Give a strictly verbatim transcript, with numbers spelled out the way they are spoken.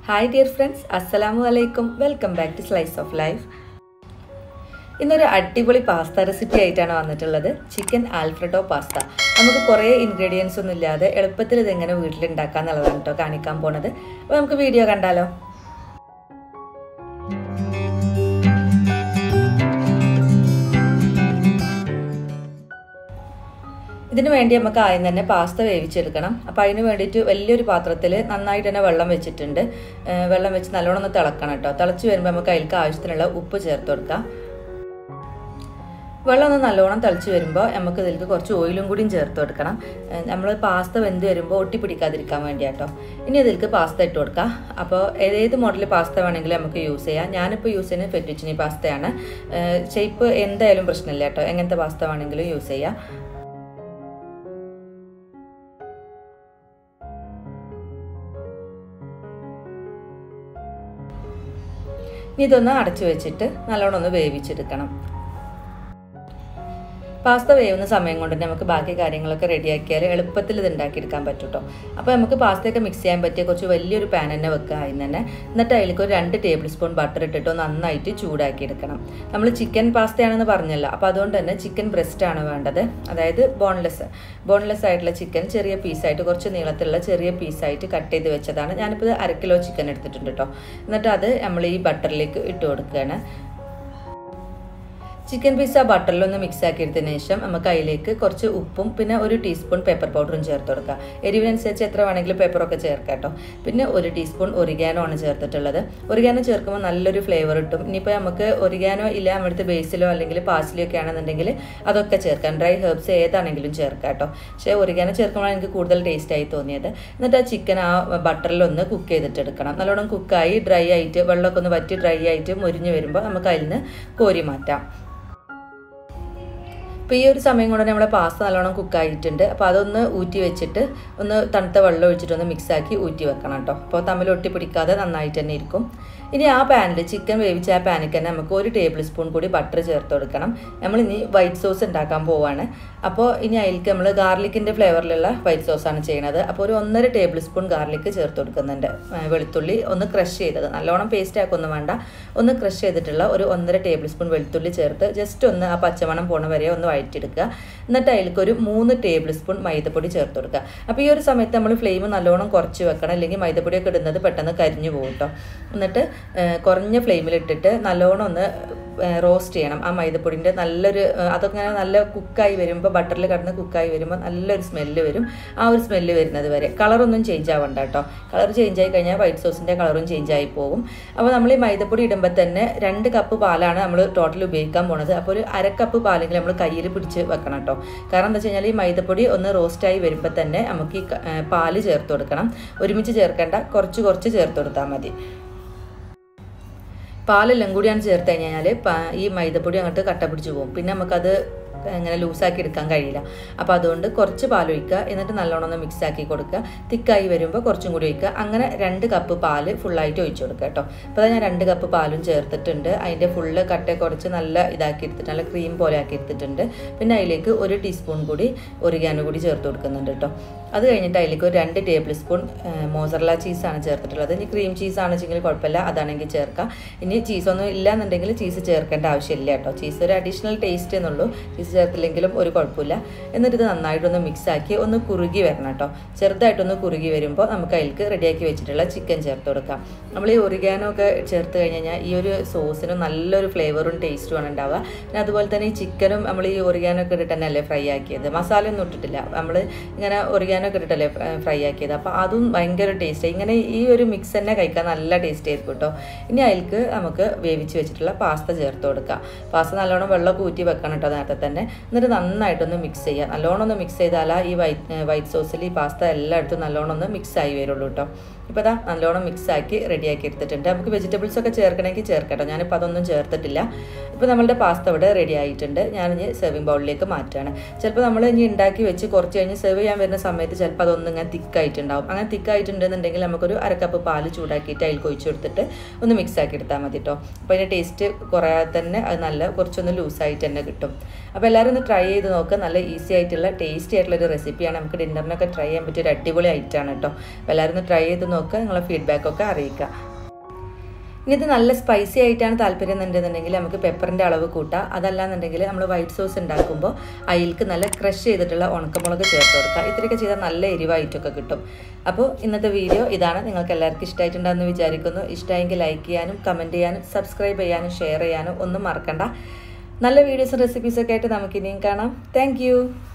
Hi dear friends, Assalamu alaikum. Welcome back to Slice of Life. ഇന്നൊരു അടിപൊളി pasta recipe ആയിട്ടാണ് വന്നിട്ടുള്ളത്. Chicken alfredo pasta. നമുക്ക് കുറേ ഇൻഗ്രീഡിയൻസ് ഒന്നും ഇല്ലാതെ എളുപ്പത്തിൽ ഇത് എങ്ങനെ വീട്ടിൽ ഉണ്ടാക്കാം എന്നുള്ളതാണ് കേട്ടോ കാണിക്കാൻ പോണത്. അപ്പോൾ നമുക്ക് വീഡിയോ കണ്ടാലോ? ഇതിനു വേണ്ടി നമുക്ക് ആദ്യം തന്നെ പാസ്ത വേവിച്ചെടുക്കണം. അപ്പോൾ അതിന് വേണ്ടിയിട്ട് വലിയൊരു പാത്രത്തിൽ നന്നായിട്ട് തന്നെ വെള്ളം വെച്ചിട്ടുണ്ട്. വെള്ളം വെച്ച് നല്ലോണം ഒന്ന് തിളക്കണം കേട്ടോ. തിളച്ച് വരുമ്പോൾ നമുക്ക് അതിലേക്ക് ആവശ്യത്തിനുള്ള ഉപ്പ് ചേർത്ത് കൊടുക്കാം. വെള്ളം ഒന്ന് നല്ലോണം തിളച്ച് വരുമ്പോൾ നമുക്ക് ഇതിലേക്ക് കുറച്ച് ഓയിലും കൂടിയും ചേർത്ത് കൊടുക്കണം. നമ്മൾ പാസ്ത വെന്ത് വരുമ്പോൾ ഒട്ടിപ്പിടിക്കാതിരിക്കാൻ വേണ്ടിയാട്ടോ. ഇനി ഇതിലേക്ക് പാസ്ത ഇട്ട് കൊടുക്കാം. അപ്പോൾ ഏത് മോഡൽ പാസ്ത വേണമെങ്കിലും നമുക്ക് യൂസ് ചെയ്യാം. ഞാനിപ്പോൾ യൂസ് ചെയ്യുന്നത് ഫെറ്റുച്ചിനി പാസ്തയാണ്. ഷേപ്പ് എന്തായാലും പ്രശ്നമില്ല കേട്ടോ. എങ്ങനത്തെ പാസ്ത വേണമെങ്കിലും യൂസ് ചെയ്യാം. ഇനി ഇതൊന്ന് അടച്ചു വെച്ചിട്ട് നല്ലോണം ഒന്ന് വേവിച്ചെടുക്കണം. പാസ്ത വേവുന്ന സമയം കൊണ്ട് തന്നെ നമുക്ക് ബാക്കി കാര്യങ്ങളൊക്കെ റെഡിയാക്കിയാൽ എളുപ്പത്തിൽ ഇത് ഉണ്ടാക്കിയെടുക്കാൻ പറ്റും കേട്ടോ. അപ്പോൾ നമുക്ക് പാസ്തയൊക്കെ മിക്സ് ചെയ്യാൻ പറ്റിയ കുറച്ച് വലിയൊരു പാൻ തന്നെ വെക്കുക ആദ്യം തന്നെ. എന്നിട്ട് അതിലേക്ക് ഒരു രണ്ട് ടേബിൾ സ്പൂൺ ബട്ടർ ഇട്ടിട്ട് നന്നായിട്ട് ചൂടാക്കി എടുക്കണം. നമ്മൾ ചിക്കൻ പാസ്തയാണെന്ന് പറഞ്ഞല്ലോ, അപ്പോൾ അതുകൊണ്ട് തന്നെ ചിക്കൻ ബ്രസ്റ്റ് ആണ് വേണ്ടത്. അതായത് ബോൺലെസ് ബോൺലെസ് ആയിട്ടുള്ള ചിക്കൻ ചെറിയ പീസായിട്ട് കുറച്ച് നീളത്തിലുള്ള ചെറിയ പീസായിട്ട് കട്ട് ചെയ്ത് വെച്ചതാണ്. ഞാനിപ്പോൾ അര കിലോ ചിക്കൻ എടുത്തിട്ടുണ്ട് കേട്ടോ. എന്നിട്ട് അത് നമ്മൾ ഈ ബട്ടറിലേക്ക് ഇട്ട് കൊടുക്കുകയാണ്. ചിക്കൻ പീസ് ആ ബട്ടറിലൊന്ന് മിക്സ് ആക്കി എടുത്തതിന് ശേഷം നമുക്ക് അതിലേക്ക് കുറച്ച് ഉപ്പും പിന്നെ ഒരു ടീസ്പൂൺ പെപ്പർ പൗഡറും ചേർത്ത് കൊടുക്കുക. എരിവിനനുസരിച്ച് എത്ര വേണമെങ്കിലും പെപ്പറൊക്കെ ചേർക്കാം കേട്ടോ. പിന്നെ ഒരു ടീസ്പൂൺ ഒറിഗാനോ ആണ് ചേർത്തിട്ടുള്ളത്. ഒറിഗാനോ ചേർക്കുമ്പോൾ നല്ലൊരു ഫ്ലേവർ കിട്ടും. ഇനിയിപ്പോൾ നമുക്ക് ഒറിഗാനോ ഇല്ല നമ്മുടെ ബേസിലോ അല്ലെങ്കിൽ പാസിലോ ഒക്കെ ആണെന്നുണ്ടെങ്കിൽ അതൊക്കെ ചേർക്കാം. ഡ്രൈ ഹെർബ്സ് ഏതാണെങ്കിലും ചേർക്കാം കേട്ടോ. പക്ഷേ ഒറിഗാനോ ചേർക്കുമ്പോഴാണ് എനിക്ക് കൂടുതൽ ടേസ്റ്റായി തോന്നിയത്. എന്നിട്ട് ആ ചിക്കൻ ആ ബട്ടറിലൊന്ന് കുക്ക് ചെയ്തിട്ടെടുക്കണം. നല്ലോണം കുക്കായി ഡ്രൈ ആയിട്ട് വെള്ളമൊക്കെ ഒന്ന് വറ്റി ഡ്രൈ ആയിട്ട് മുരിഞ്ഞ് വരുമ്പോൾ നമുക്ക് അതിൽ നിന്ന് കോരി മാറ്റാം. അപ്പോൾ ഈ ഒരു സമയം കൊണ്ട് നമ്മളെ പാസ്ത നല്ലോണം കുക്കായിട്ടുണ്ട്. അപ്പോൾ അതൊന്ന് ഊറ്റി വെച്ചിട്ട് ഒന്ന് തണുത്ത വെള്ളം ഒഴിച്ചിട്ടൊന്ന് മിക്സാക്കി ഊറ്റി വെക്കണം കേട്ടോ. അപ്പോൾ തമ്മിൽ ഒട്ടി പിടിക്കാതെ നന്നായിട്ട് തന്നെ ഇരിക്കും. ഇനി ആ പാനിൽ ചിക്കൻ വേവിച്ച ആ പാനിൽ തന്നെ നമുക്ക് ഒരു ടേബിൾ സ്പൂൺ കൂടി ബട്ടർ ചേർത്ത് കൊടുക്കണം. നമ്മൾ ഇനി വൈറ്റ് സോസ് ഉണ്ടാക്കാൻ പോവാണ്. അപ്പോൾ ഇനി അതിലേക്ക് നമ്മൾ ഗാർലിക്കിൻ്റെ ഫ്ലേവറിലുള്ള വൈറ്റ് സോസാണ് ചെയ്യണത്. അപ്പോൾ ഒരു ഒന്നര ടേബിൾ സ്പൂൺ ഗാർലിക്ക് ചേർത്ത് കൊടുക്കുന്നുണ്ട്. വെളുത്തുള്ളി ഒന്ന് ക്രഷ് ചെയ്തത്, നല്ലോണം പേസ്റ്റ് ആക്കൊന്നും വേണ്ട, ഒന്ന് ക്രഷ് ചെയ്തിട്ടുള്ള ഒരു ഒന്നര ടേബിൾ സ്പൂൺ വെളുത്തുള്ളി ചേർത്ത് ജസ്റ്റ് ഒന്ന് ആ പച്ചമണം പോണ വരെ ഒന്ന് വഴറ്റിയെടുക്കുക. എന്നിട്ട് അതിലേക്ക് ഒരു മൂന്ന് ടേബിൾ സ്പൂൺ മൈദപ്പൊടി ചേർത്ത് കൊടുക്കുക. അപ്പോൾ ഈ ഒരു സമയത്ത് നമ്മൾ ഫ്ലെയിം നല്ലോണം കുറച്ച് വെക്കണം, അല്ലെങ്കിൽ മൈദപ്പൊടിയൊക്കെ ഇടുന്നത് പെട്ടെന്ന് കരിഞ്ഞു പോകും കേട്ടോ. എന്നിട്ട് കുറഞ്ഞ ഫ്ലെയിമിലിട്ടിട്ട് നല്ലോണം ഒന്ന് റോസ്റ്റ് ചെയ്യണം. ആ മൈദപ്പൊടിൻ്റെ നല്ലൊരു അതൊക്കെ നല്ല കുക്കായി വരുമ്പോൾ ബട്ടറിൽ കിടന്ന് കുക്കായി വരുമ്പോൾ നല്ലൊരു സ്മെല്ല് വരും. ആ ഒരു സ്മെല്ല് വരുന്നത് വരെ കളറൊന്നും ചേഞ്ച് ആവണ്ട കേട്ടോ. കളർ ചേഞ്ച് ആയി കഴിഞ്ഞാൽ വൈറ്റ് സോസിൻ്റെ കളറും ചേഞ്ച് ആയി പോകും. അപ്പോൾ നമ്മൾ ഈ മൈദപ്പൊടി ഇടുമ്പോൾ തന്നെ രണ്ട് കപ്പ് പാലാണ് നമ്മൾ ടോട്ടൽ ഉപയോഗിക്കാൻ പോണത്. അപ്പോൾ ഒരു അര കപ്പ് പാലെങ്കിലും നമ്മൾ കയ്യിൽ പിടിച്ച് വെക്കണം കേട്ടോ. കാരണം എന്താ വെച്ച് കഴിഞ്ഞാൽ ഈ മൈദപ്പൊടി ഒന്ന് റോസ്റ്റായി വരുമ്പോൾ തന്നെ നമുക്ക് ഈ പാല് ചേർത്ത് കൊടുക്കണം. ഒരുമിച്ച് ചേർക്കേണ്ട, കുറച്ച് കുറച്ച് ചേർത്ത് കൊടുത്താൽ മതി. പാലെല്ലാം കൂടിയാണ് ചേർത്ത് കഴിഞ്ഞാൽ ഈ മൈദപ്പൊടി അങ്ങോട്ട് കട്ട പിടിച്ച് പോകും. പിന്നെ നമുക്കത് ഇങ്ങനെ ലൂസാക്കി എടുക്കാൻ കഴിയില്ല. അപ്പോൾ അതുകൊണ്ട് കുറച്ച് പാൽ ഒഴിക്കുക. എന്നിട്ട് നല്ലോണം ഒന്ന് മിക്സ് ആക്കി കൊടുക്കുക. തിക്കായി വരുമ്പോൾ കുറച്ചും കൂടി ഒഴിക്കുക. അങ്ങനെ രണ്ട് കപ്പ് പാല് ഫുള്ളായിട്ട് ഒഴിച്ചു കൊടുക്കുക കേട്ടോ. അപ്പോൾ ഞാൻ രണ്ട് കപ്പ് പാലും ചേർത്തിട്ടുണ്ട്. അതിൻ്റെ ഫുള്ള് കട്ട കുറച്ച് നല്ല ഇതാക്കി എടുത്തിട്ട് നല്ല ക്രീം പോലെ ആക്കി എടുത്തിട്ടുണ്ട്. പിന്നെ അതിലേക്ക് ഒരു ടീസ്പൂൺ കൂടി ഒറിഗാനോ കൂടി ചേർത്ത് കൊടുക്കുന്നുണ്ട് കേട്ടോ. അത് കഴിഞ്ഞിട്ട് അതിലേക്ക് ഒരു രണ്ട് ടേബിൾ സ്പൂൺ മോസറല്ല ചീസാണ് ചേർത്തിട്ടുള്ളത്. ഇനി ക്രീം ചീസാണ് വെച്ചെങ്കിൽ കുഴപ്പമില്ല, അതാണെങ്കിൽ ചേർക്കാം. ഇനി ചീസൊന്നും ഇല്ല എന്നുണ്ടെങ്കിൽ ചീസ് ചേർക്കേണ്ട ആവശ്യമില്ല കേട്ടോ. ചീസ് ഒരു അഡീഷണൽ ടേസ്റ്റ് എന്നുള്ളൂ. ചീസ് ചേർത്തില്ലെങ്കിലും ഒരു കുഴപ്പമില്ല. എന്നിട്ട് ഇത് നന്നായിട്ടൊന്ന് മിക്സാക്കി ഒന്ന് കുറുകി വരണം കേട്ടോ. ചെറുതായിട്ടൊന്ന് കുറുകി വരുമ്പോൾ നമുക്ക് അതിലേക്ക് റെഡിയാക്കി വെച്ചിട്ടുള്ള ചിക്കൻ ചേർത്ത് കൊടുക്കാം. നമ്മൾ ഈ ഒറിഗാനോ ഒക്കെ ചേർത്ത് കഴിഞ്ഞ് കഴിഞ്ഞാൽ ഈ ഒരു സോസിന് നല്ലൊരു ഫ്ലേവറും ടേസ്റ്റുമാണ് ഉണ്ടാവുക. പിന്നെ അതുപോലെ തന്നെ ഈ ചിക്കനും നമ്മൾ ഈ ഒറിഗാനോ ഒക്കെ ഇട്ടിട്ട് തന്നെ അല്ലേ ഫ്രൈ ആക്കിയത്, മസാല ഒന്നും ഇട്ടിട്ടില്ല. നമ്മൾ ഇങ്ങനെ ഒറിഗാനോ ഒക്കെ ഇട്ടിട്ടല്ലേ ഫ്രൈ ആക്കിയത്. അപ്പോൾ അതും ഭയങ്കര ടേസ്റ്റ്. ഇങ്ങനെ ഈ ഒരു മിക്സ് തന്നെ കഴിക്കാൻ നല്ല ടേസ്റ്റ് ആയിരിക്കും കേട്ടോ. ഇനി അതിലേക്ക് നമുക്ക് വേവിച്ച് വെച്ചിട്ടുള്ള പാസ്ത ചേർത്ത് കൊടുക്കുക. പാസ്ത നല്ലോണം വെള്ളമൊക്കെ ഊറ്റി വെക്കണം കേട്ടോ നേരത്തെ തന്നെ. എന്നിട്ട് നന്നായിട്ടൊന്ന് മിക്സ് ചെയ്യുക. നല്ലോണം ഒന്ന് മിക്സ് ചെയ്താലാ ഈ വൈറ്റ് വൈറ്റ് സോസിൽ ഈ പാസ്ത എല്ലായിടത്തും നല്ലോണം ഒന്ന് മിക്സ് ആയി വരുള്ളൂ കേട്ടോ. ഇപ്പോൾ ഇതാ നല്ലോണം മിക്സാക്കി റെഡിയാക്കി എടുത്തിട്ടുണ്ട്. നമുക്ക് വെജിറ്റബിൾസ് ഒക്കെ ചേർക്കണമെങ്കിൽ ചേർക്കട്ടോ. ഞാനിപ്പോൾ അതൊന്നും ചേർത്തിട്ടില്ല. ഇപ്പോൾ നമ്മളുടെ പാസ്ത ഇവിടെ റെഡി ആയിട്ടുണ്ട്. ഞാനിനി സെർവിങ് ബൗളിലേക്ക് മാറ്റുകയാണ്. ചിലപ്പോൾ നമ്മൾ ഇനി ഉണ്ടാക്കി വെച്ച് കുറച്ച് കഴിഞ്ഞ് സെർവ് ചെയ്യാൻ വരുന്ന സമയത്ത് സമയത്ത് ചിലപ്പോൾ അതൊന്നും ഇങ്ങനെ തിക്കായിട്ടുണ്ടാവും. അങ്ങനെ തിക്കായിട്ടുണ്ടെന്നുണ്ടെങ്കിൽ നമുക്കൊരു അരക്കപ്പ് പാല് ചൂടാക്കിയിട്ട് അതിൽ കൊഴിച്ച് കൊടുത്തിട്ട് ഒന്ന് മിക്സ് ആക്കി എടുത്താൽ മതി കേട്ടോ. അപ്പോൾ അതിൻ്റെ ടേസ്റ്റ് കുറയാതെ തന്നെ അത് നല്ല കുറച്ചൊന്ന് ലൂസായിട്ട് തന്നെ കിട്ടും. അപ്പോൾ എല്ലാവരും ഒന്ന് ട്രൈ ചെയ്ത് നോക്കുക. നല്ല ഈസി ആയിട്ടുള്ള ടേസ്റ്റി ആയിട്ടുള്ളൊരു റെസിപ്പിയാണ്. നമുക്ക് ഡിന്നറിനൊക്കെ ട്രൈ ചെയ്യാൻ പറ്റിയ ഒരു അടിപൊളി ഐറ്റമാണ് കേട്ടോ. അപ്പോൾ എല്ലാവരും ഒന്ന് ട്രൈ ചെയ്ത് നോക്കുക. നിങ്ങളെ ഫീഡ്ബാക്കൊക്കെ അറിയിക്കുക. ഇനി ഇത് നല്ല സ്പൈസി ആയിട്ടാണ് താല്പര്യം എന്നുണ്ടെന്നുണ്ടെങ്കിൽ നമുക്ക് പെപ്പറിൻ്റെ അളവ് കൂട്ടാം. അതല്ലാന്നുണ്ടെങ്കിൽ നമ്മൾ വൈറ്റ് സോസ് ഉണ്ടാക്കുമ്പോൾ അതിലേക്ക് നല്ല ക്രഷ് ചെയ്തിട്ടുള്ള ഉണക്കമുളക് ചേർത്ത് കൊടുക്കുക. ഇത്രയൊക്കെ ചെയ്താൽ നല്ല എരിവായിട്ടൊക്കെ കിട്ടും. അപ്പോൾ ഇന്നത്തെ വീഡിയോ ഇതാണ്. നിങ്ങൾക്ക് എല്ലാവർക്കും ഇഷ്ടമായിട്ടുണ്ടാകുമെന്ന് വിചാരിക്കുന്നു. ഇഷ്ടമായെങ്കിൽ ലൈക്ക് ചെയ്യാനും കമൻറ്റ് ചെയ്യാനും സബ്സ്ക്രൈബ് ചെയ്യാനും ഷെയർ ചെയ്യാനും ഒന്നും മറക്കണ്ട. നല്ല വീഡിയോസും റെസിപ്പീസൊക്കെ ആയിട്ട് നമുക്കിനിയും കാണാം. താങ്ക്